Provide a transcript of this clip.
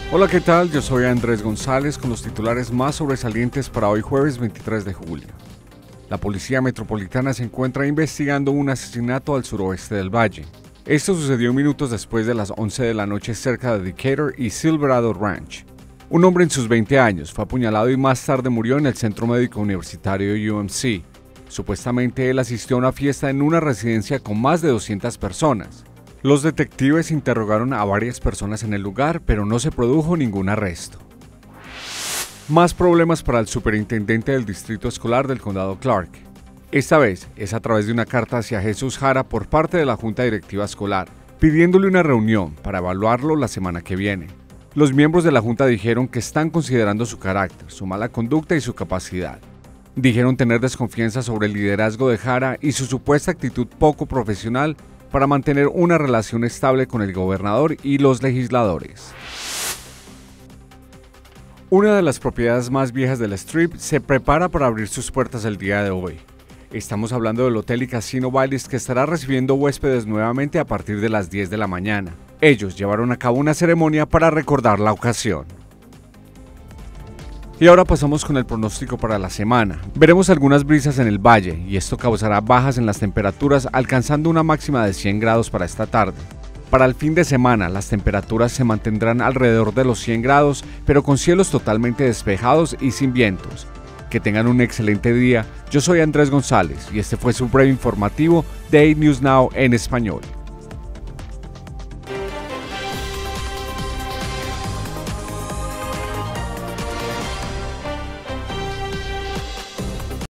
Hola, ¿qué tal? Yo soy Andrés González con los titulares más sobresalientes para hoy jueves 23 de julio. La Policía Metropolitana se encuentra investigando un asesinato al suroeste del valle. Esto sucedió minutos después de las 11 de la noche cerca de Decatur y Silverado Ranch. Un hombre en sus 20 años fue apuñalado y más tarde murió en el Centro Médico Universitario UMC. Supuestamente él asistió a una fiesta en una residencia con más de 200 personas. Los detectives interrogaron a varias personas en el lugar, pero no se produjo ningún arresto. Más problemas para el superintendente del distrito escolar del condado Clark. Esta vez es a través de una carta hacia Jesús Jara por parte de la Junta Directiva Escolar, pidiéndole una reunión para evaluarlo la semana que viene. Los miembros de la Junta dijeron que están considerando su carácter, su mala conducta y su capacidad. Dijeron tener desconfianza sobre el liderazgo de Jara y su supuesta actitud poco profesional para mantener una relación estable con el gobernador y los legisladores. Una de las propiedades más viejas del Strip se prepara para abrir sus puertas el día de hoy. Estamos hablando del Hotel y Casino Bally's, que estará recibiendo huéspedes nuevamente a partir de las 10 de la mañana. Ellos llevaron a cabo una ceremonia para recordar la ocasión. Y ahora pasamos con el pronóstico para la semana. Veremos algunas brisas en el valle y esto causará bajas en las temperaturas, alcanzando una máxima de 100 grados para esta tarde. Para el fin de semana, las temperaturas se mantendrán alrededor de los 100 grados, pero con cielos totalmente despejados y sin vientos. Que tengan un excelente día. Yo soy Andrés González y este fue su breve informativo de 8 News Now en español.